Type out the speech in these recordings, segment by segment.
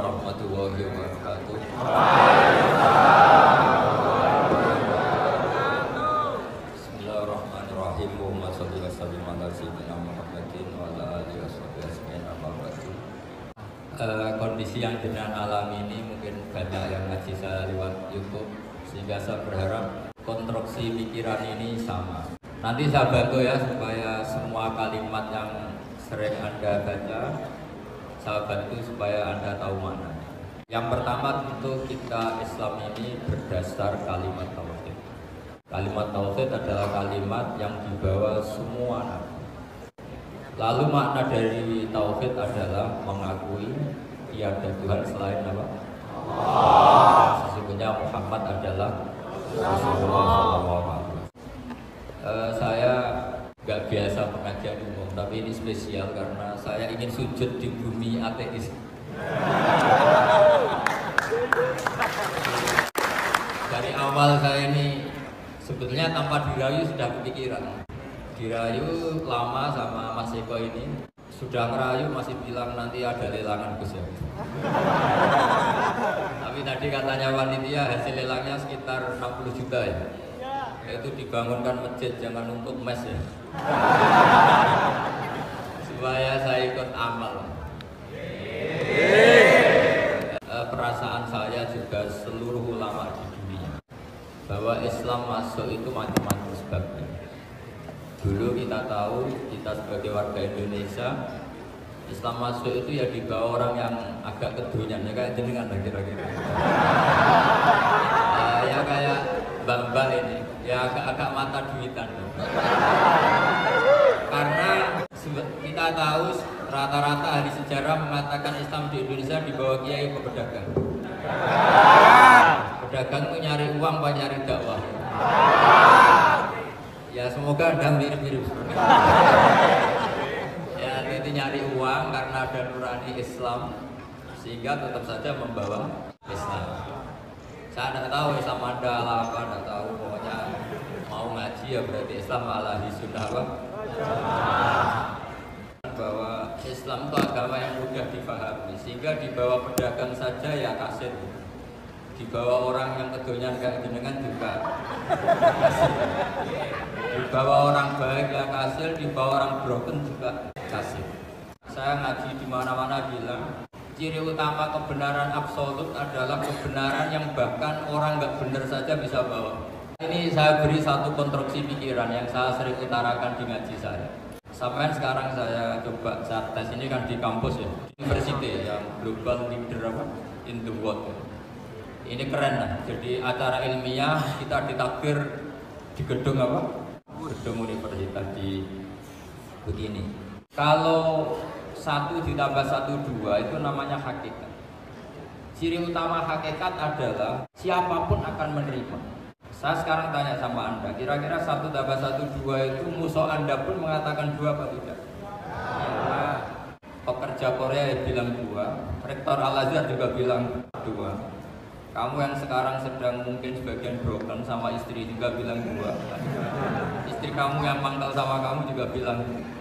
warahmatullahi wabarakatuh. Bismillahirrahmanirrahim. Allahumma sholli wa sallim ala sayyidina Muhammadin wa ala alihi washabihi ajmain. Kondisi yang jenengan alami ini mungkin banyak yang ngaji saya lewat YouTube, sehingga saya berharap konstruksi pikiran ini sama. Nanti saya bantu ya supaya semua kalimat yang sering Anda baca saya bantu supaya Anda tahu mana. Yang pertama tentu kita Islam ini berdasar kalimat tauhid. Kalimat tauhid adalah kalimat yang dibawa semua nabi. Lalu makna dari tauhid adalah mengakui tiada Tuhan selain apa? Allah. Sesungguhnya Muhammad adalah Rasulullah SAW. Saya nggak biasa pengajian umum, tapi ini spesial karena saya ingin sujud di bumi ateis. Dari awal saya ini sebetulnya tanpa dirayu sudah kepikiran. Dirayu lama sama Mas Eko ini, sudah ngerayu masih bilang nanti ada lelangan Gus ya. Tapi tadi katanya panitia hasil lelangnya sekitar 60 juta ya. Yaitu dibangunkan masjid, jangan untuk mes ya. Supaya saya ikut amal. Perasaan saya juga seluruh ulama di dunia bahwa Islam masuk itu macam-macam sebabnya. Dulu kita tahu, kita sebagai warga Indonesia, Islam masuk itu ya dibawa orang yang agak kedunyan, ya kayak jenengan kira-kira. Ya kayak mbak-mbak ini, ya agak-agak mata duitan. Karena kita tahu rata-rata ahli sejarah mengatakan Islam di Indonesia dibawa kiai pedagang. Pedagang itu nyari uang, apa nyari dakwah? Ya semoga Anda mirip-mirip. Ya itu nyari uang karena ada nurani Islam, sehingga tetap saja membawa Islam. Saya tidak tahu Islam Anda ala apa, tidak tahu, pokoknya mau ngaji ya berarti Islam ala sunnah apa? Bahwa Islam itu agama yang mudah dipahami, sehingga dibawa pedagang saja ya kasir. Dibawa orang yang kedonyan kayak jenengan juga kasir. Dibawa orang baik ya kasir, dibawa orang broken juga kasir. Saya ngaji di mana-mana bilang ciri utama kebenaran absolut adalah kebenaran yang bahkan orang nggak benar saja bisa bawa. Ini saya beri satu konstruksi pikiran yang saya sering utarakan di ngaji saya. Sampai sekarang saya coba saat tes ini kan di kampus ya, university yang global leader apa in the world. Ini keren lah. Jadi acara ilmiah kita ditakbir di gedung apa? Gedung universitas di begini. Kalau 1 ditambah 1 2 itu namanya hakikat. Ciri utama hakikat adalah siapapun akan menerima. Saya sekarang tanya sama Anda, kira-kira 1 tambah 1 2 itu musuh Anda pun mengatakan 2 apa tidak? Ya, pekerja Korea bilang 2, rektor Al-Azhar juga bilang 2. Kamu yang sekarang sedang mungkin sebagian broken sama istri juga bilang 2. Istri kamu yang mangkal sama kamu juga bilang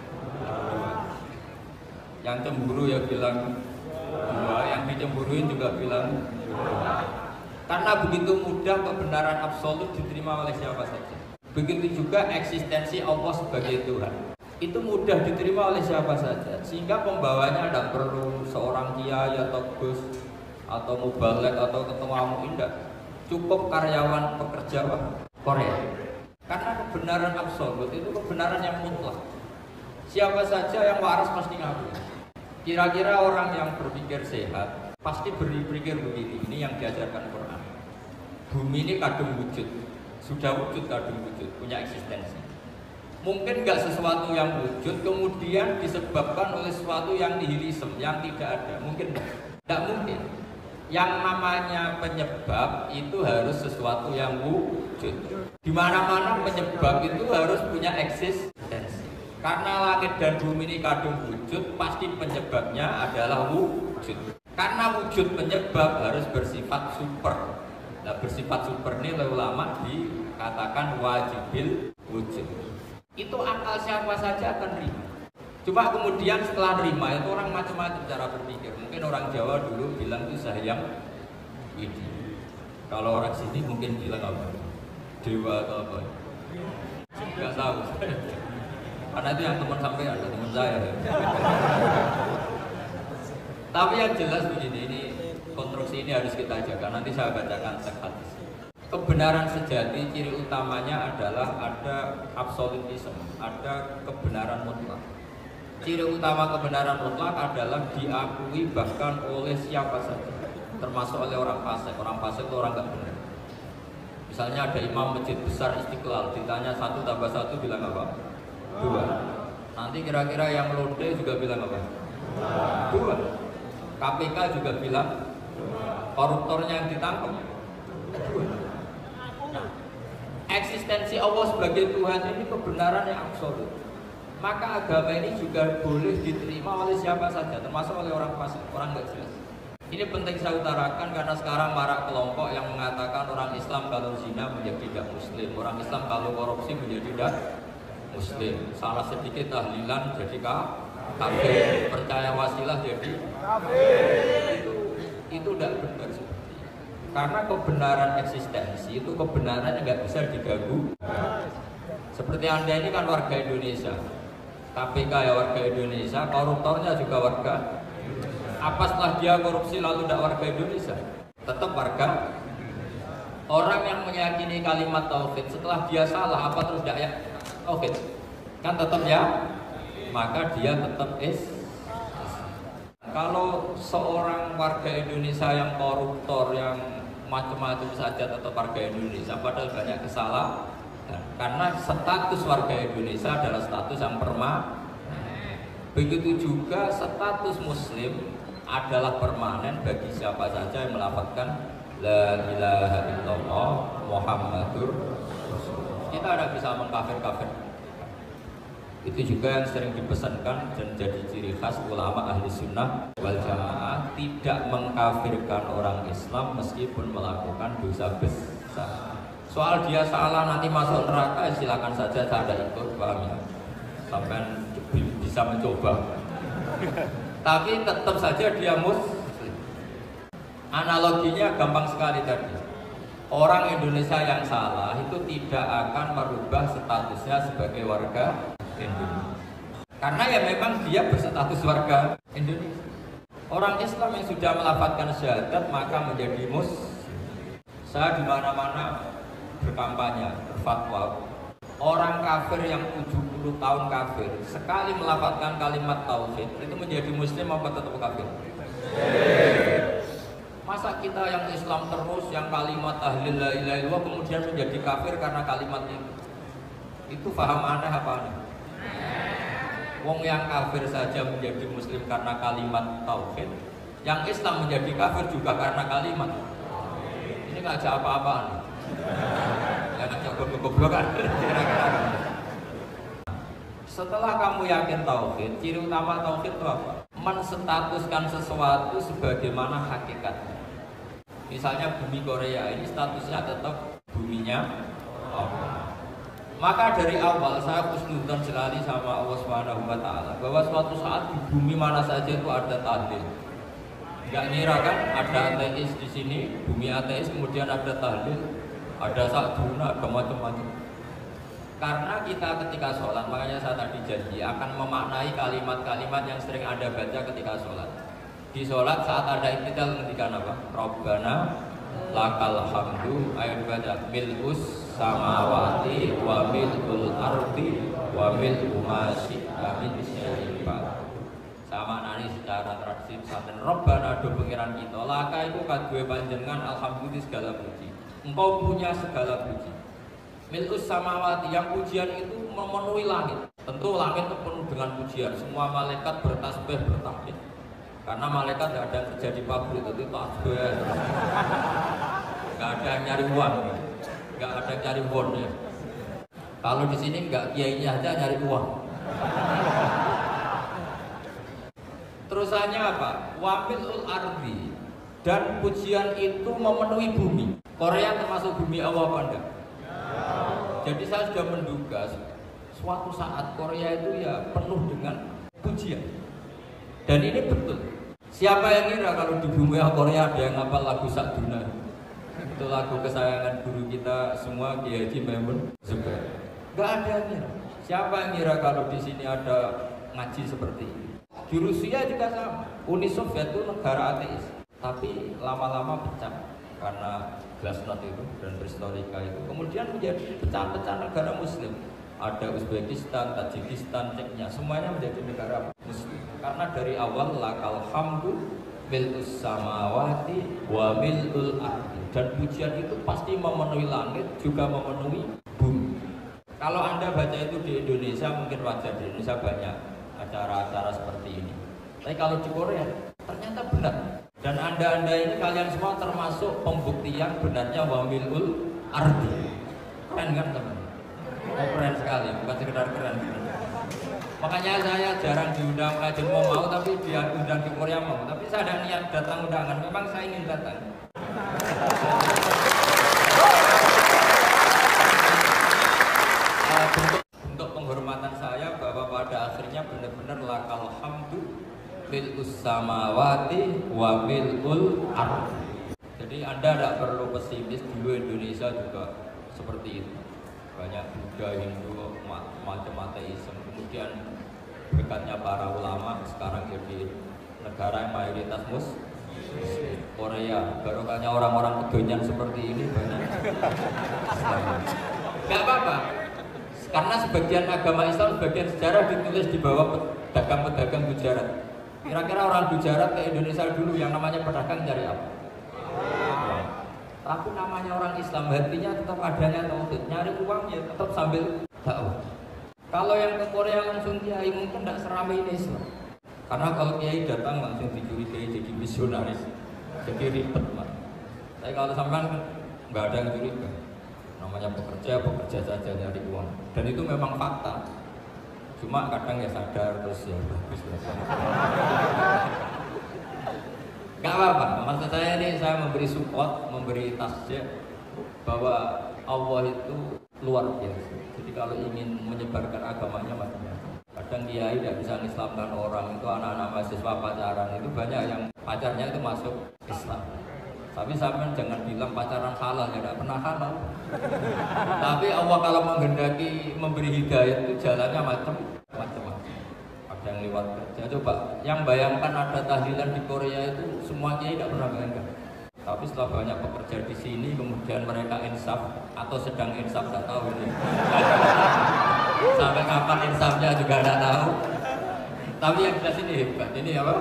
2. Yang cemburu ya bilang 2, yang dicemburuin juga bilang 2. Karena begitu mudah kebenaran absolut diterima oleh siapa saja. Begitu juga eksistensi Allah sebagai Tuhan. Itu mudah diterima oleh siapa saja. Sehingga pembawanya tidak perlu seorang kiai atau gus atau mubalek atau ketua muindah, cukup karyawan pekerja Korea. Karena kebenaran absolut itu kebenaran yang mutlak. Siapa saja yang waras pasti ngaku. Kira-kira orang yang berpikir sehat pasti berpikir begini. Ini yang diajarkan Quran. Bumi ini kadung wujud, sudah wujud kadung wujud, punya eksistensi. Mungkin nggak sesuatu yang wujud kemudian disebabkan oleh sesuatu yang nihilisme, yang tidak ada. Mungkin nggak mungkin. Yang namanya penyebab itu harus sesuatu yang wujud. Di mana-mana penyebab itu harus punya eksistensi. Karena langit dan bumi ini kadung wujud, pasti penyebabnya adalah wujud. Karena wujud penyebab harus bersifat super. Nah, bersifat super ini oleh ulama dikatakan wajibil wujud. Itu akal siapa saja akan terima. Cuma kemudian setelah nerima itu orang macam-macam cara berpikir. Mungkin orang Jawa dulu bilang itu sayang ini. Kalau orang sini mungkin bilang apa? Dewa atau apa? Nggak tahu. Karena itu yang teman sampai ada teman saya. Tapi yang jelas begini, ini konstruksi ini harus kita jaga. Nanti saya bacakan teks hadis. Kebenaran sejati ciri utamanya adalah ada absolutisme, ada kebenaran mutlak. Ciri utama kebenaran mutlak adalah diakui bahkan oleh siapa saja, termasuk oleh orang fasik. Orang fasik itu orang nggak benar. Misalnya ada imam masjid besar Istiqlal, ditanya 1 tambah 1 bilang apa? 2. Nanti kira-kira yang lode juga bilang apa? 2. KPK juga bilang koruptornya yang ditangkap 2. Nah, eksistensi Allah sebagai Tuhan ini kebenaran yang absolut. Maka agama ini juga boleh diterima oleh siapa saja, termasuk oleh orang fasik, orang nggak jelas. Ini penting saya utarakan karena sekarang marak kelompok yang mengatakan orang Islam kalau zina menjadi tidak muslim, orang Islam kalau korupsi menjadi tidak muslim, salah sedikit tahlilan jadi kafir, percaya wasilah jadi kafir. Itu tidak benar seperti itu. Karena kebenaran eksistensi itu kebenaran yang nggak bisa diganggu. Seperti Anda ini kan warga Indonesia, KPK ya warga Indonesia, koruptornya juga warga. Apa setelah dia korupsi lalu tidak warga Indonesia? Tetap warga. Orang yang meyakini kalimat tauhid setelah dia salah apa terus tidak ya tauhid? Kan tetap ya. Maka dia tetap Kalau seorang warga Indonesia yang koruptor yang macam-macam saja tetap warga Indonesia padahal banyak kesalahan. Karena status warga Indonesia adalah status yang permanen. Begitu juga status muslim adalah permanen bagi siapa saja yang melafazkan la ilaha illallah Muhammadur Rasulullah. Kita tidak bisa mengkafir-kafir. Itu juga yang sering dipesankan dan jadi ciri khas ulama ahli sunnah wal jamaah, tidak mengkafirkan orang Islam meskipun melakukan dosa besar. Soal dia salah nanti masuk neraka silakan saja, saya ada ikut, paham ya? Sampai bisa mencoba. Tapi tetap saja dia muslim. Analoginya gampang sekali tadi. Orang Indonesia yang salah itu tidak akan merubah statusnya sebagai warga Indonesia. Karena ya memang dia berstatus warga Indonesia. Orang Islam yang sudah melafazkan syahadat maka menjadi muslim. Saya di mana-mana berkampanye, berfatwa. Orang kafir yang 70 tahun kafir sekali melafazkan kalimat tauhid itu menjadi muslim apa tetap kafir? Masa kita yang Islam terus yang kalimat tahlil la ilaha illallah kemudian menjadi kafir karena kalimat itu paham aneh apa aneh? Wong yang kafir saja menjadi muslim karena kalimat tauhid, yang Islam menjadi kafir juga karena kalimat. Ini nggak ada apa-apaan. Ya nggak ada goblokan. Setelah kamu yakin tauhid, ciri utama tauhid itu apa? Menstatuskan sesuatu sebagaimana hakikatnya. Misalnya bumi Korea ini statusnya tetap buminya Allah. Maka dari awal saya husnudzon sekali sama Allah Subhanahu wa taala bahwa suatu saat di bumi mana saja itu ada tahlil. Enggak ngira kan ada ateis di sini, bumi ateis kemudian ada tahlil, ada sakduna, ada macam-macam. Karena kita ketika sholat, makanya saya tadi janji akan memaknai kalimat-kalimat yang sering Anda baca ketika sholat. Di sholat saat ada i'tidal ngendikan apa? Rabbana lakal hamdu, ayo dibaca mil'us samawati wa mil'ul ardi wa mil'u ma syi'a min syai'in ba'd. Sama nani secara tradisi pesantren Rabbana do pengiran kita laka itu kaduwe panjenengan alhamdulillah segala puji. Engkau punya segala puji. Mil'us samawati, yang pujian itu memenuhi langit. Tentu langit itu penuh dengan pujian. Semua malaikat bertasbih bertahmid. Karena malaikat tidak ada yang kerja di pabrik itu tasbih. Gak ada yang nyari uang, gak ada yang nyari won ya. Kalau di sini gak kiainya aja nyari uang. Terusannya apa? Wamilul ardi, dan pujian itu memenuhi bumi. Korea termasuk bumi Allah apa enggak? Jadi saya sudah menduga suatu saat Korea itu ya penuh dengan pujian. Dan ini betul. Siapa yang kira kalau di bumi Korea ada yang ngapal lagu Sakduna? Itu lagu kesayangan guru kita semua, Kiai Haji Maimun Zubair. Gak ada yang kira. Siapa yang kira kalau di sini ada ngaji seperti ini? Di Rusia juga sama. Uni Soviet itu negara ateis, tapi lama-lama pecah karena glasnost itu dan perestroika itu. Kemudian menjadi pecah-pecah negara Muslim. Ada Uzbekistan, Tajikistan, Ceknya, semuanya menjadi negara Muslim. Karena dari awal lakal hamdu mil'us samawati wa mil'ul ardi. Dan pujian itu pasti memenuhi langit, juga memenuhi bumi. Kalau Anda baca itu di Indonesia, mungkin wajar, di Indonesia banyak acara-acara seperti ini. Tapi kalau di Korea, ternyata benar. Dan Anda ini kalian semua termasuk pembuktian benarnya wa mil'ul ardi. Keren kan teman? Oh, keren sekali, bukan sekedar keren. Makanya saya jarang diundang kajian mau tapi dia undang di Korea mau. Tapi saya ada niat datang undangan, memang saya ingin datang. Bentuk penghormatan saya bahwa pada akhirnya benar-benar lakal hamdu mil'us samawati wa mil'ul ardi. Jadi Anda tidak perlu pesimis, dulu Indonesia juga seperti itu. Banyak Buddha, Hindu, macam ateisme. Kemudian berkatnya para ulama sekarang jadi negara yang mayoritas Muslim. Korea, barokahnya orang-orang kedonyan seperti ini banyak. Gak apa-apa, karena sebagian agama Islam, sebagian sejarah ditulis di bawah pedagang-pedagang Gujarat. Kira-kira orang Gujarat ke Indonesia dulu yang namanya pedagang cari apa? Tapi namanya orang Islam, hatinya tetap adanya tauhid, nyari uang ya tetap sambil dakwah. Kalau yang ke Korea langsung kiai mungkin tidak seramai ini Islam. Karena kalau kiai datang langsung dicurigai jadi misionaris, jadi ribet lah. Tapi kalau sampean nggak ada yang curiga, namanya bekerja saja nyari uang. Dan itu memang fakta. Cuma kadang ya sadar terus ya bagus. Gak apa-apa, maksud saya ini saya memberi support, memberi tasjih bahwa Allah itu luar biasa. Jadi kalau ingin menyebarkan agamanya macam-macam. Kadang kiai tidak bisa mengislamkan orang, itu anak-anak mahasiswa pacaran, itu banyak yang pacarnya itu masuk Islam. Tapi sampean jangan bilang pacaran halal, ya tidak pernah halal. Tapi Allah kalau menghendaki memberi hidayah itu jalannya macam-macam. Yang lewat kerja, coba yang bayangkan ada tahlilan di Korea itu semuanya tidak pernah bayangkan. Tapi setelah banyak pekerja di sini, kemudian mereka insaf atau sedang insaf, tidak tahu ini. Sampai kapan insafnya juga tidak tahu. Tapi yang jelas ini hebat, ini apa?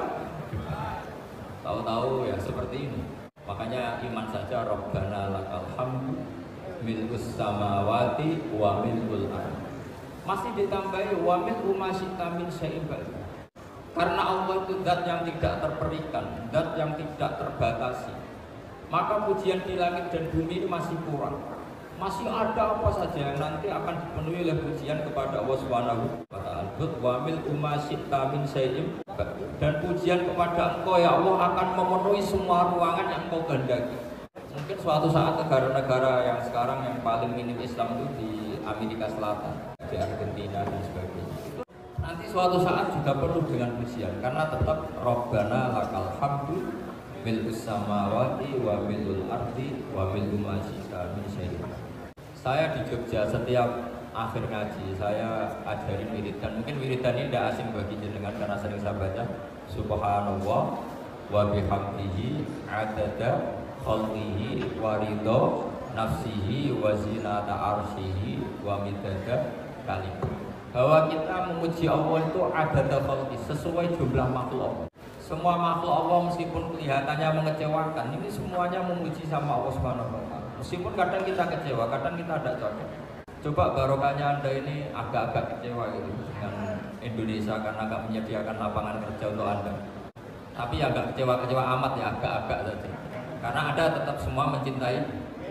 Tahu-tahu ya seperti ini. Makanya iman saja, Rabbana lakal hamdu mil'us samawati wa mil'ul ardi. Masih ditambahi wamil umasyita min syai'in ba'd. Karena Allah itu zat yang tidak terperikan, zat yang tidak terbatasi. Maka pujian di langit dan bumi ini masih kurang. Masih ada apa saja yang nanti akan dipenuhi oleh pujian kepada Allah Subhanahu wa ta'ala. Wamil umasyita min syai'in ba'd. Dan pujian kepada Engkau ya Allah akan memenuhi semua ruangan yang Engkau kehendaki. Mungkin suatu saat negara-negara yang sekarang yang paling minim Islam itu di Amerika Selatan, di Argentina dan sebagainya. Nanti suatu saat juga perlu dengan pujian, karena tetap Rabbana lakal hamdu mil'us samawati wa mil'ul ardi wa mil'u ma syi'ta min syai'in. Saya di Jogja setiap akhir ngaji saya ajarin wiridan. Mungkin wiridan ini tidak asing bagi jenengan karena sering saya baca Subhanallah wa bihamdihi adada khalqihi wa ridha nafsihi wa zinata arsyihi wa midada kalimah. Bahwa kita memuji Allah itu adada khalqi, sesuai jumlah makhluk. Semua makhluk Allah meskipun kelihatannya mengecewakan, ini semuanya memuji sama Allah Subhanahu wa taala. Meskipun kadang kita kecewa, kadang kita tidak cocok. Coba barokahnya Anda ini agak-agak kecewa gitu dengan Indonesia karena agak menyediakan lapangan kerja untuk Anda. Tapi ya agak kecewa-kecewa amat ya, agak-agak saja. Karena Anda tetap semua mencintai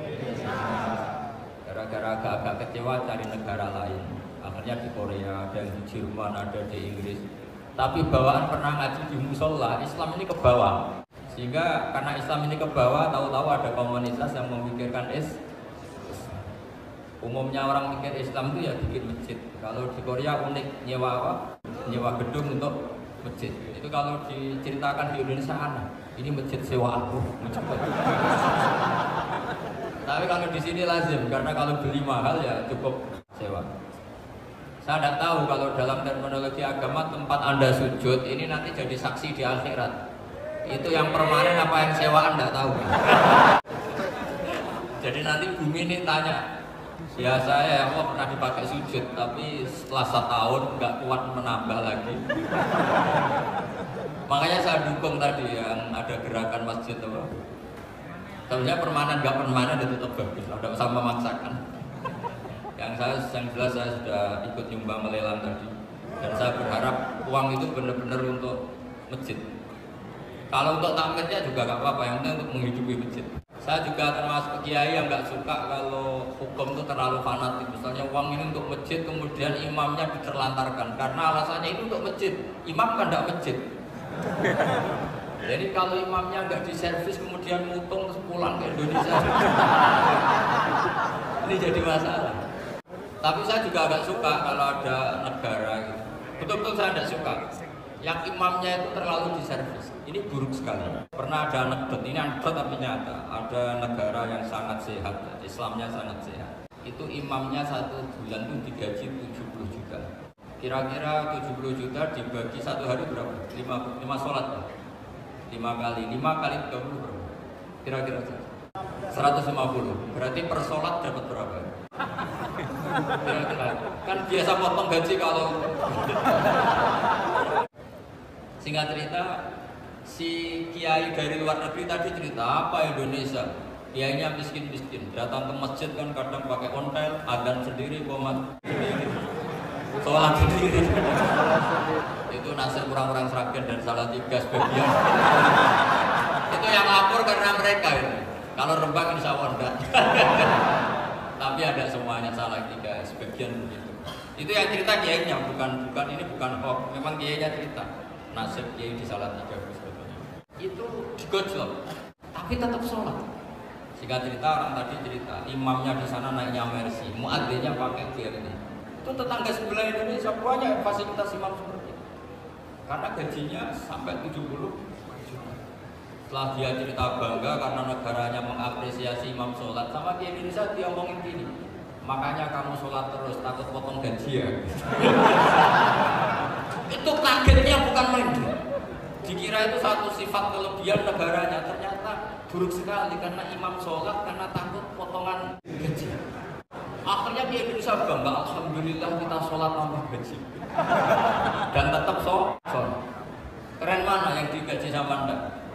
gara-gara agak-agak kecewa cari negara lain. Akhirnya di Korea, ada yang di Jerman, ada di Inggris. Tapi bawaan pernah ngaji di musola, Islam ini ke bawah. Sehingga karena Islam ini ke bawah, tahu-tahu ada komunitas yang memikirkan Umumnya orang mikir Islam itu ya bikin masjid. Kalau di Korea unik, nyewa apa? nyewa gedung untuk masjid. Itu kalau diceritakan di Indonesia aneh. Ini masjid sewa aku. Tapi kalau di sini lazim karena kalau beli mahal ya cukup sewa. Saya tidak tahu kalau dalam terminologi agama tempat Anda sujud ini nanti jadi saksi di akhirat. Itu yang permanen apa yang sewaan tidak tahu. Jadi nanti bumi ini tanya, ya saya Allah pernah dipakai sujud, tapi setelah setahun nggak kuat menambah lagi. Makanya saya dukung tadi yang ada gerakan masjid apa. Sebenarnya permanen nggak permanen itu tetap bagus, tidak usah memaksakan. Yang jelas saya sudah ikut nyumbang melelang tadi, dan saya berharap uang itu benar-benar untuk masjid. Kalau untuk takmirnya juga nggak apa-apa, yang penting untuk menghidupi masjid. Saya juga termasuk kiai yang nggak suka kalau hukum itu terlalu fanatik. Misalnya uang ini untuk masjid, kemudian imamnya diterlantarkan karena alasannya itu untuk masjid. Imam kan nggak masjid. Jadi kalau imamnya nggak diservis kemudian mutung terus pulang ke Indonesia, ini jadi masalah. Tapi saya juga agak suka kalau ada negara gitu. Betul-betul saya tidak suka yang imamnya itu terlalu diservis. Ini buruk sekali. Pernah ada anekdot, ini anekdot tapi nyata. Ada negara yang sangat sehat, Islamnya sangat sehat. Itu imamnya satu bulan itu digaji 70 juta. Kira-kira 70 juta dibagi satu hari berapa? 5 sholat. 5 kali 30 berapa? Kira-kira 150. Berarti per sholat dapat berapa? Kira-kira. Kan biasa potong gaji kalau singkat cerita, si kiai dari luar negeri tadi cerita apa Indonesia, kiainya miskin-miskin, datang ke masjid kan kadang pakai ontel, adzan sendiri, qomat sendiri, sholat sendiri. Itu nasib kurang-kurang Sragen dan Salatiga sebagian. Itu yang lapor karena mereka itu. Kalau Rembang insya Allah enggak. Tapi ada semuanya Salatiga sebagian begitu. Itu yang cerita kiainya, bukan hoax, memang kiainya cerita. Nasib kiai di Salatiga sebetulnya itu digojlok, tapi tetap sholat. Singkat cerita orang tadi cerita, imamnya di sana naiknya Mercy, muadzinnya pakai BRT. Itu tetangga sebelah Indonesia banyak fasilitas imam seperti itu. Karena gajinya sampai 70 juta. Setelah dia cerita bangga karena negaranya mengapresiasi imam sholat, sama di Indonesia dia ngomongin gini, makanya kamu sholat terus takut potong gaji ya. Itu kagetnya bukan main. Dikira itu satu sifat kelebihan negaranya, ternyata buruk sekali karena imam sholat karena takut potongan gaji. Akhirnya di Indonesia bangga, alhamdulillah kita sholat tambah gaji dan tetap sholat. Keren mana yang digaji sama Anda?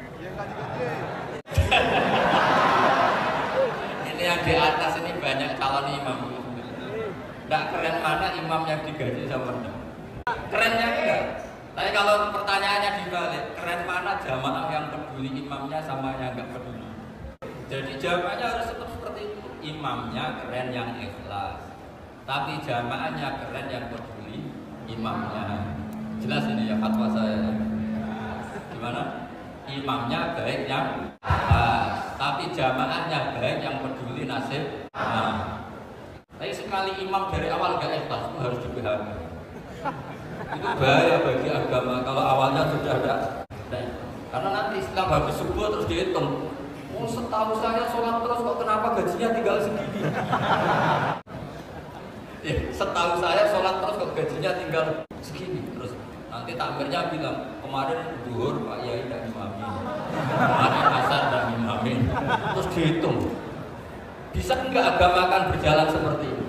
Ini yang di atas ini banyak calon imam. Tidak keren mana imam yang digaji sama Anda? Kerennya enggak. Tapi kalau pertanyaannya dibalik, keren mana jamaah yang peduli imamnya sama yang enggak peduli? Jadi jawabannya harus tetap seperti itu. Imamnya keren yang ikhlas, tapi jamaahnya keren yang peduli imamnya. Jelas ini ya fatwa saya. Gimana? Imamnya baik yang tapi jamaahnya baik yang peduli nasib. Tapi sekali imam dari awal gak ikhlas itu harus dipahami. Itu bahaya bagi agama kalau awalnya sudah ada. Karena nanti setelah habis subuh terus dihitung, setahu saya sholat terus kok kenapa gajinya tinggal segini? Setahu saya sholat terus kok gajinya tinggal segini. Terus nanti takmirnya bilang kemarin duhur Pak Yai tidak imamin, kemarin asar tidak imamin. Terus dihitung, bisa enggak agama akan berjalan seperti ini?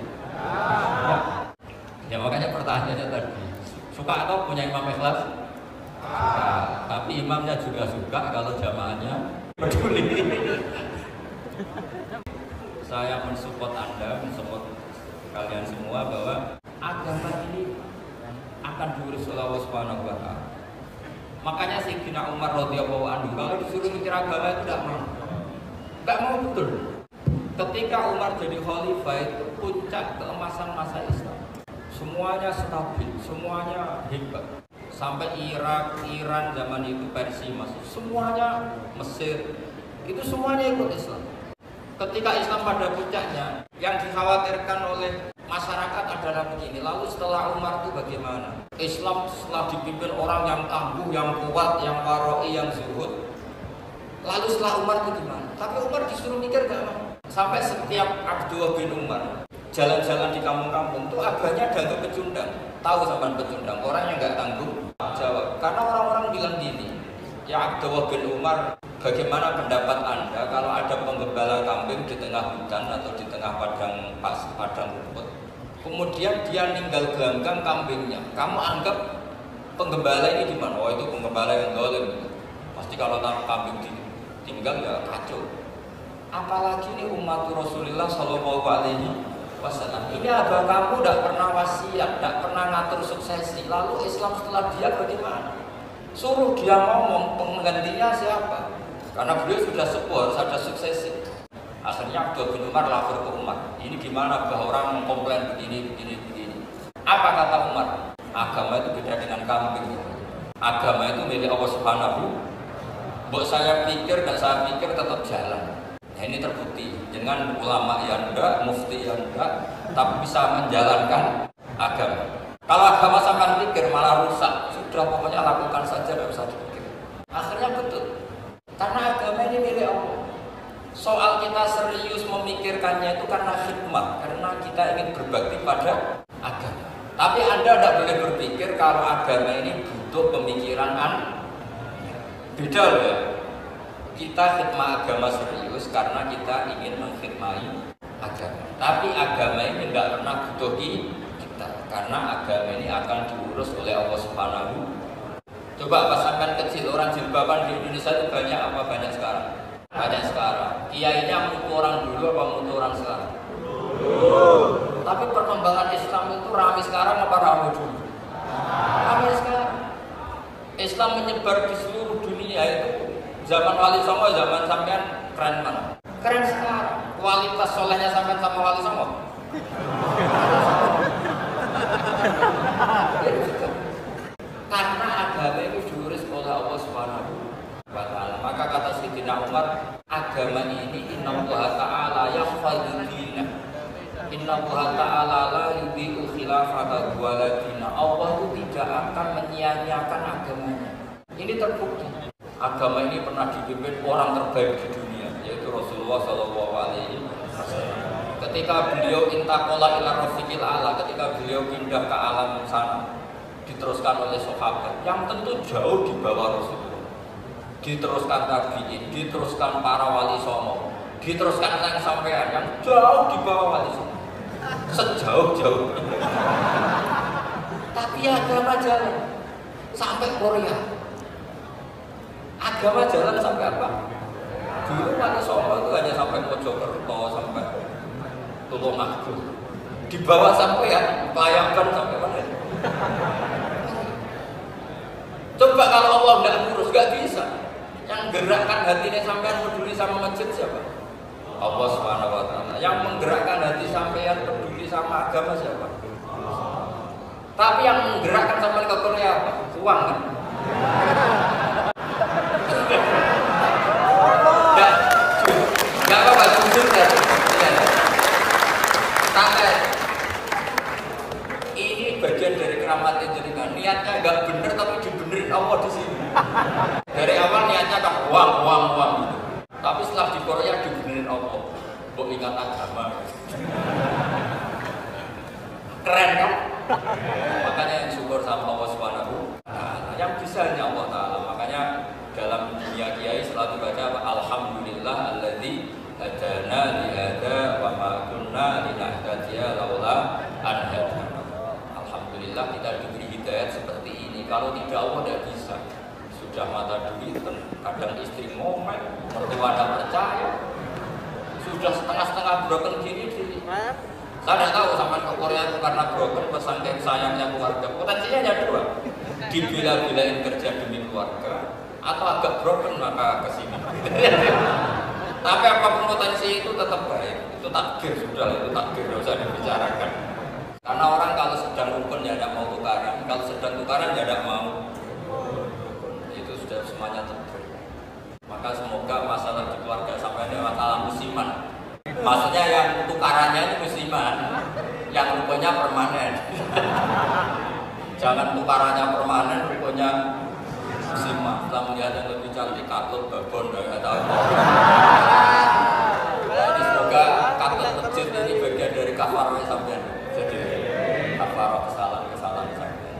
Ya makanya pertanyaannya tadi, suka atau punya imam ikhlas? Suka, tapi imamnya juga suka kalau jamaahnya peduli. Saya mensupport Anda, mensupport kalian semua bahwa agama ini akan diurus oleh Allah Subhanahu wa Ta'ala. Makanya Sayyidina Umar radhiyallahu anhu kalau disuruh mikir agama itu tidak mau betul. Ketika Umar jadi khalifah itu puncak keemasan masa Islam. Semuanya stabil, semuanya hebat. Sampai Irak, Iran zaman itu Persia masuk, semuanya Mesir, itu semuanya ikut Islam. Ketika Islam pada puncaknya, yang dikhawatirkan oleh masyarakat adalah begini. Lalu setelah Umar itu bagaimana? Islam setelah dipimpin orang yang tangguh, yang kuat, yang waroi, yang zuhud. Lalu setelah Umar itu gimana? Tapi Umar disuruh mikir gak mau. Sampai setiap Abdullah bin Umar jalan-jalan di kampung-kampung itu abahnya dagang pecundang. Tahu sampean pecundang? Orang yang nggak tanggung jawab. Karena orang-orang bilang gini, ya Abdullah bin Umar, bagaimana pendapat Anda kalau ada penggembala kambing di tengah hutan atau di tengah padang rumput? Kemudian dia ninggal gelanggang kambingnya. Kamu anggap penggembala ini gimana? Oh itu penggembala yang dolim. Pasti kalau taruh kambing ditinggal ya kacau. Apalagi ini umat Rasulullah Shallallahu Alaihi Wasallam. Ini abah kamu tidak pernah wasiat, tidak pernah ngatur suksesi. Lalu Islam setelah dia bagaimana? Suruh dia ngomong, penggantinya siapa? Karena beliau sudah sepuh, harus ada suksesi. Akhirnya Abdullah bin Umar lapor ke Umar. Ini gimana bahwa orang mengkomplain begini. Apa kata Umar? Agama itu beda dengan kambing. Agama itu milik Allah Subhanahu. Buat saya pikir, dan saya pikir tetap jalan. Nah, ini terbukti dengan ulama yang enggak, mufti yang enggak, tapi bisa menjalankan agama. Kalau agama sampai pikir malah rusak. Sudah pokoknya lakukan saja, tidak usah dipikir. Akhirnya betul. Karena agama ini milik Allah. Soal kita serius memikirkannya itu karena hikmah, karena kita ingin berbakti pada agama. Tapi Anda tidak boleh berpikir kalau agama ini butuh pemikiran beda loh ya. Kita khidmah agama serius karena kita ingin mengkhidmati agama. Tapi agama ini tidak pernah butuh kita, karena agama ini akan diurus oleh Allah Subhanahu. Coba pas sampean kecil orang jilbaban di Indonesia itu banyak apa banyak sekarang? Banyak sekarang. Kiainya mutu orang dulu apa mutu orang sekarang? Tapi perkembangan Islam itu ramai sekarang apa ramai dulu? Ramai sekarang. Islam menyebar di seluruh dunia itu. Zaman Wali Songo, zaman sampean keren mana? Keren sekarang. Kualitas solehnya sampean sama Wali Songo. Karena agama itu diurus oleh Allah Subhanahu wa Ta'ala. Maka kata Sayyidina Umar, agama ini innallaha ta'ala yahfadhu dinah. Innallaha ta'ala la yudhi'u khilafata waladina. Allah itu tidak akan menyia-nyiakan agamanya. Ini terbukti. Agama ini pernah dipimpin orang terbaik di dunia, yaitu Rasulullah Shallallahu Alaihi Wasallam. Ketika beliau intakola ila rafiqil ala, ketika beliau pindah ke alam sana, diteruskan oleh sahabat yang tentu jauh di bawah Rasulullah. Diteruskan tabi'in, diteruskan para wali songo, diteruskan yang sampean yang jauh di bawah wali songo, sejauh-jauh. Tapi agama jalan sampai Korea. Agama jalan sampai apa? Dulu wali songo itu hanya sampai Mojokerto, sampai Tulungagung. Di bawah sampai ya, bayangkan sampai mana? Coba kalau Allah nggak ngurus, nggak bisa. Yang gerakkan hatinya sampean peduli sama masjid siapa? Allah Subhanahu wa Ta'ala. Yang menggerakkan hati sampean peduli sama agama siapa? Tapi yang menggerakkan sampean ke Korea apa? Uang kan? Gak apa-apa, jujur ya. Sampai ini bagian dari keramat jenengan. Niatnya gak bener tapi dibenerin Allah di sini. Dari awal niatnya kan uang. Tapi setelah di Korea dibenerin Allah. Kok ingat agama. Keren kan? Makanya yang syukur sama Allah Subhanahu. Yang bisa hanya Allah Ta'ala. Makanya dalam dunia kiai selalu baca alhamdulillah alladzi hadana li hada wa ma kunna linahtadiya laula an hadana. Alhamdulillah kita diberi hidayah seperti ini. Kalau tidak Allah tidak bisa. Sudah mata duit, kadang istri ngomel, mertua tidak percaya. Sudah setengah-setengah broken gini sih. Saya tidak tahu sama ke Korea itu karena broken pesangking sayangnya keluarga. Potensinya hanya dua. Dibela-belain kerja demi keluarga, atau agak broken maka kesini. Tapi apapun potensi itu tetap baik. Itu takdir sudah, itu takdir tidak usah dibicarakan. Karena orang kalau sedang rukun ya tidak mau tukaran, kalau sedang tukaran ya tidak mau. Itu sudah semuanya takdir. Maka semoga masalah di keluarga sampai ada masalah musiman. Maksudnya yang tukarannya itu musiman, yang kemparannya permanen, rupanya musiman. Setelah melihat yang lebih cantik, katut, babon, nggak tahu. Jadi semoga katut masjid ini bagian dari kafarah sampean. Jadi kafarah kesalahan sampean.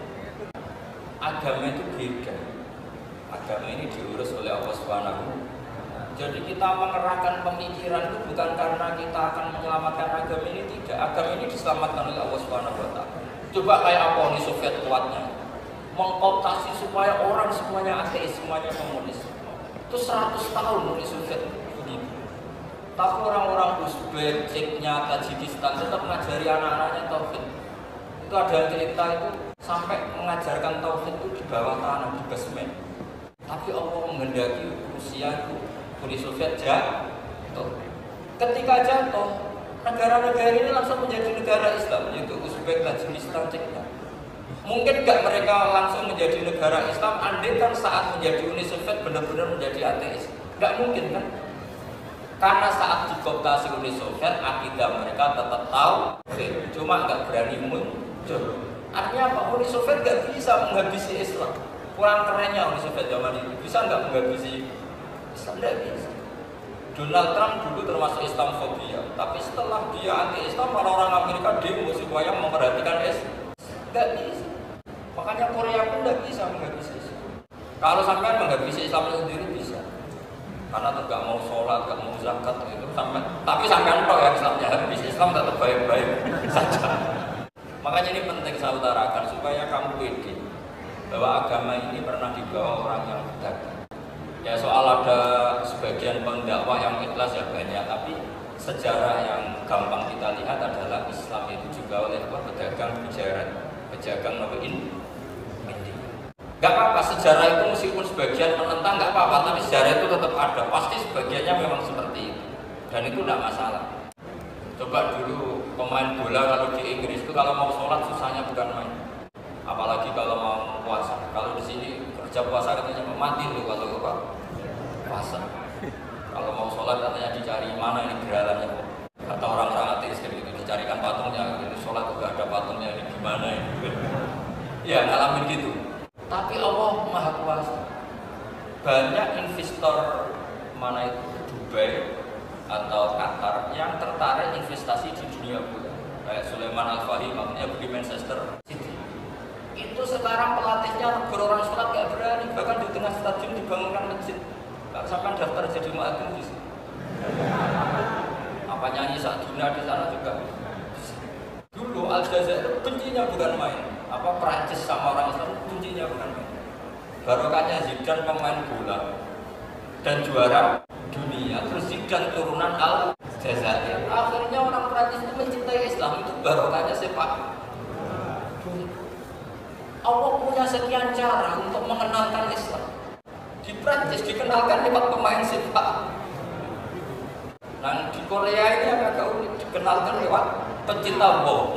Agama itu beda. Agama ini diurus oleh Allah Subhanahu. Jadi kita mengerahkan pemikiran itu bukan karena kita akan menyelamatkan agama ini, tidak. Agama ini diselamatkan oleh Allah Subhanahu wa taala. Coba kayak apa Uni Soviet kuatnya, mengkooptasi supaya orang semuanya ateis, semuanya komunis. Itu 100 tahun Uni Soviet begitu. Tapi orang-orang Uzbek, Ceknya, Tajikistan tetap mengajari anak-anaknya tauhid. Itu ada cerita itu sampai mengajarkan tauhid itu di bawah tanah, di basement. Tapi Allah menghendaki Rusia itu, Uni Soviet jatuh. Ketika jatuh, negara-negara ini langsung menjadi negara Islam, yaitu Uzbek, Tajikistan, Ceknya. Mungkin nggak mereka langsung menjadi negara Islam, andai kan saat menjadi Uni Soviet benar-benar menjadi ateis. Nggak mungkin kan? Karena saat dikooptasi Uni Soviet, akidah mereka tetap tahu, cuma nggak berani muncul. Artinya apa? Uni Soviet nggak bisa menghabisi Islam. Kurang kerennya Uni Soviet zaman itu, bisa nggak menghabisi Islam? Nggak bisa. Donald Trump dulu termasuk Islamofobia, tapi setelah dia anti-Islam, orang-orang Amerika demo supaya memperhatikan Islam. Nggak bisa. Makanya Korea pun nggak bisa menghabisi Islam. Kalau sampai menghabisi Islam sendiri bisa, karena nggak mau sholat, nggak mau zakat itu sampai. Tapi sampai tahu ya Islamnya habis, Islam tetap baik-baik saja. Makanya ini penting saya utarakan supaya kamu pede bahwa agama ini pernah dibawa orang yang berdagang. Ya soal ada sebagian pendakwah yang ikhlas ya banyak, tapi sejarah yang gampang kita lihat adalah Islam itu juga oleh pedagang pedagang nobein. Gak apa-apa sejarah itu meskipun sebagian menentang gak apa-apa, tapi sejarah itu tetap ada. Pasti sebagiannya memang seperti itu, dan itu tidak masalah. Coba dulu pemain bola kalau di Inggris itu kalau mau sholat susahnya bukan main, apalagi kalau mau puasa. Kalau di sini kerja puasa katanya mati loh kalau puasa. Kalau mau sholat katanya dicari mana ini geralannya. Kata orang-orang ateis gitu, dicarikan patungnya. Ini sholat juga ada patungnya, ini gimana ini? Ya ngalamin gitu. Tapi Allah Maha Kuasa. Banyak investor mana itu Dubai atau Qatar yang tertarik investasi di dunia bola. Kayak Sulaiman Al-Fahim, makanya di Manchester City. Itu sekarang pelatihnya orang sholat gak berani, bahkan di tengah stadion dibangunkan masjid. Gak sampai daftar jadi muadzin di sini. Apa nyanyi Saduna di sana juga. Dulu Al-Jazair bencinya bukan main. Apa Prancis sama orang Islam kuncinya bukan main. Barokahnya Zidane pemain bola dan juara dunia, terus Zidane turunan Al-Jazair. Akhirnya orang Prancis itu mencintai Islam, itu barokahnya sepak bola. Allah punya sekian cara untuk mengenalkan Islam. Di Prancis dikenalkan lewat pemain sepak. Nah di Korea ini agak unik, dikenalkan lewat pencinta bom.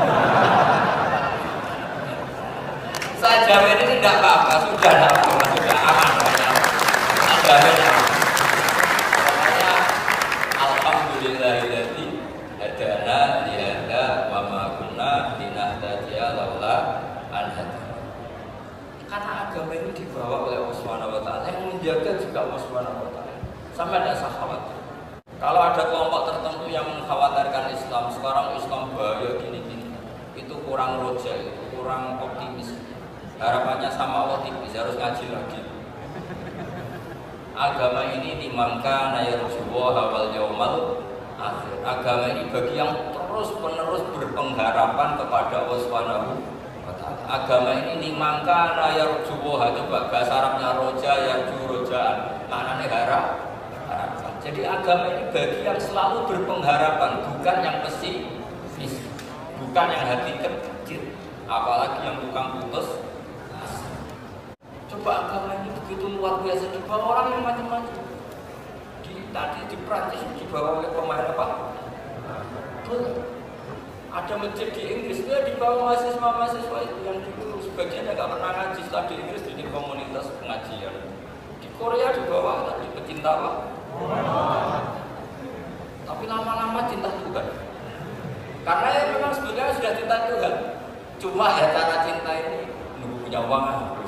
Saya jamin ini tidak apa-apa, sudah tidak apa-apa, sudah aman. Saya jamin makanya alhamdulillahilladzi hadana lihada wa ma kunna linahtadiya laula an hadana. Karena agama ini dibawa oleh Allah Subhanahu wa taala, yang menjaga juga Allah Subhanahu wa taala. Sampai tidak usah khawatir. Kalau ada kelompok tertentu yang mengkhawatirkan Islam, sekarang Islam bahaya gini-gini, itu kurang roja, itu kurang optimis. Harapannya sama Allah tipis, harus ngaji lagi. Agama ini dimangka nayarjuwa wal yaumal akhir. Agama ini bagi yang terus-menerus berpengharapan kepada Allah Subhanahu wa taala. Agama ini dimangka nayarjuwa, coba bahasa Arabnya roja yarju rojaan. Maknanya harapan. Jadi agama ini bagi yang selalu berpengharapan, bukan yang pesimis, bukan yang hati kecil, apalagi yang tukang putus. Coba agama ini begitu luar biasa, dibawa orang yang macam-macam. Tadi di Prancis dibawa oleh pemain apa? Ada masjid di Inggris, dia dibawa mahasiswa-mahasiswa itu yang dulu sebagiannya nggak pernah ngaji, setelah di Inggris jadi komunitas pengajian. Di Korea dibawa tadi pecinta apa? Tapi lama-lama cinta Tuhan. Karena ya memang sebenarnya sudah cinta Tuhan. Cuma ya cara cinta ini nunggu punya uang.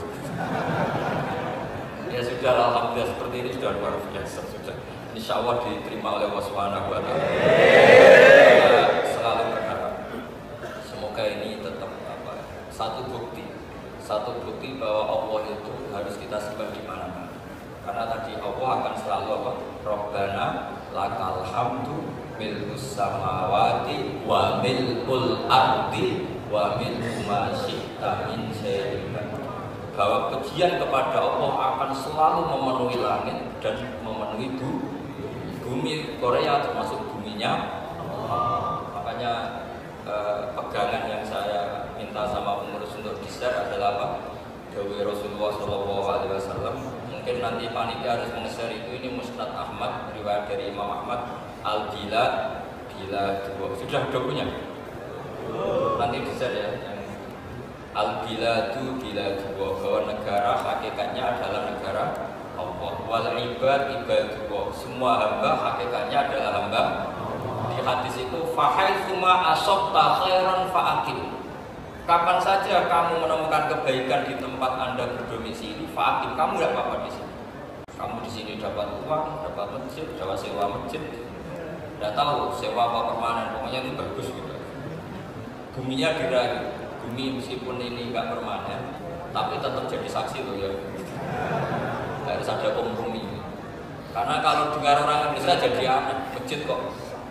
Ya sudah, alhamdulillah seperti ini sudah luar biasa sudah. Insya Allah diterima oleh Allah Subhanahu wa Ta'ala. Selalu berharap semoga ini tetap satu bukti bahwa Allah itu harus kita sembah di mana-mana. Karena tadi Allah akan selalu Rabbana lakal hamdu milkus samawati wa milkul ardi wa milku ma syi'ta min syai'in. Bahwa pujian kepada Allah akan selalu memenuhi langit dan memenuhi bumi. Korea termasuk buminya. Makanya pegangan yang saya minta sama pengurus untuk di-share adalah apa? Dawai Rasulullah SAW. Mungkin nanti panitia harus nge-share itu. Ini Musnad Ahmad, riwayat dari Imam Ahmad. Al-Bila dua. Sudah punya? Nanti di-share ya. Al-Biladu bila dua, bahwa negara hakikatnya adalah negara Allah. Wal ibad ibadullah, semua hamba hakikatnya adalah hamba. Di hadis itu fahaitsuma asabta khairan fa'aqim. Kapan saja kamu menemukan kebaikan di tempat Anda berdomisili, fa'aqim, kamu tidak apa-apa di sini. Kamu di sini dapat uang, dapat masjid, dapat sewa masjid. Tidak tahu sewa apa permanen, pokoknya itu bagus gitu. Buminya dirayu. Bumi meskipun ini nggak permanen, tapi tetap jadi saksi loh ya. Harus ada kompromi. Karena kalau dengar orang Indonesia jadi aneh, masjid kok.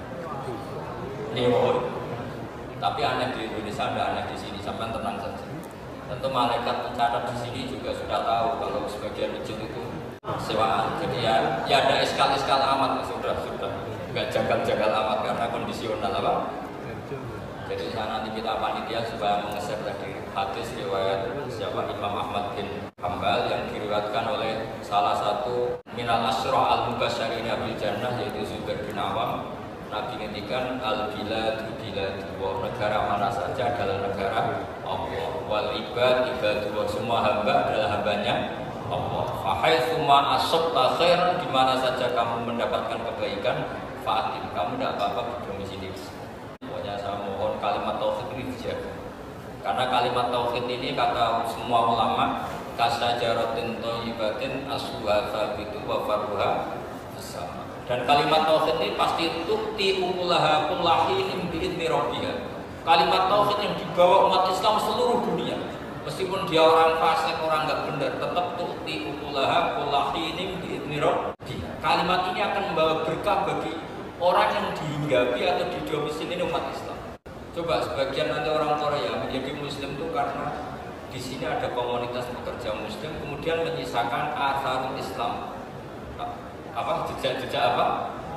Tapi aneh di Indonesia, ada aneh di sini. Sampai tenang saja. Tentu malaikat pencatat di sini juga sudah tahu kalau sebagian masjid itu sewaan. Jadi ya ada eskal amat, sudah. Nggak jagal amat karena kondisional apa. Jadi nanti kita panitia supaya mengeser tadi hadis riwayat siapa Imam Ahmad bin Hambal yang diriwayatkan oleh salah satu minal asyra al-mubasysyirin bil jannah yaitu Zubair bin Awam. Nabi ngendikan al-biladu negara mana saja adalah negara Allah. Wal ibad ibadullah, semua hamba adalah hambanya Allah. Fa haitsuma asabta khairan, di mana saja kamu mendapatkan kebaikan, fa'atim, kamu tidak apa-apa berdomisili. Saya mohon kalimat tauhid ini dijaga. Karena kalimat tauhid ini kata semua ulama kasajaratin thayyibatin asluha tsabitu wa farruha sama. Dan kalimat tauhid ini pasti tukti ukulaha kullahinin biidzni rabbiha. Kalimat tauhid yang dibawa umat Islam seluruh dunia. Meskipun dia orang fasik, orang enggak benar, tetap tukti ukulaha kullahinin biidzni rabbiha. Kalimat ini akan membawa berkah bagi orang yang dihinggapi atau didomisili umat Islam. Coba sebagian nanti orang Korea menjadi Muslim itu karena di sini ada komunitas pekerja Muslim, kemudian menyisakan atharul Islam, jejak-jejak apa?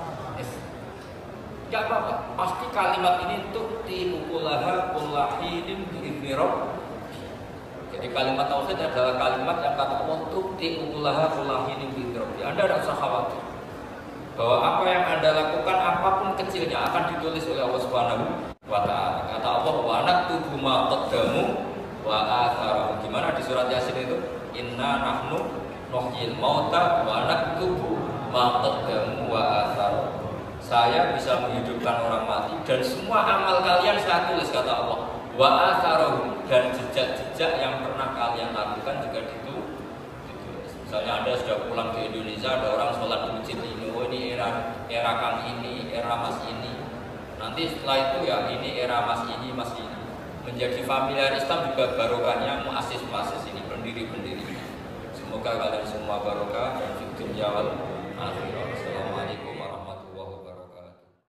Tidak apa-apa. Pasti kalimat ini tukti ukulaha kullahinin bi'izni rabb. Jadi kalimat tauhid adalah kalimat yang kata Allah tukti ukulaha kullahinin bi'izni rabb. Anda tidak usah khawatir bahwa apa yang Anda lakukan apapun kecilnya akan ditulis oleh Allah Subhanahu wa Ta'ala. Kata Allah wa naktubu ma qaddamu wa atharu. Gimana di surat Yasin itu? Inna nahnu nuhyil mauta wa naktubu ma qaddamu wa atharu. Saya bisa menghidupkan orang mati dan semua amal kalian saya tulis, kata Allah. Wa atharu, dan jejak-jejak yang pernah kalian lakukan juga ditulis. Misalnya Anda sudah pulang ke Indonesia, ada orang sholat di masjid ini, oh ini era Kang ini, era Mas ini. Nanti setelah itu ya ini era Mas ini. Menjadi familiar Islam juga barokahnya muassis ini, pendiri-pendiri. Semoga kalian semua barokah dan dunya wal akhirah.